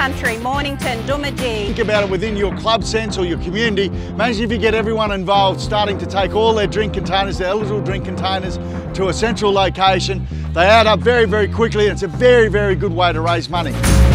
country, Mornington, Doomadgee. Think about it within your club sense or your community. Imagine if you get everyone involved starting to take all their drink containers, their eligible drink containers, to a central location. They add up very, very quickly, and it's a very, very good way to raise money.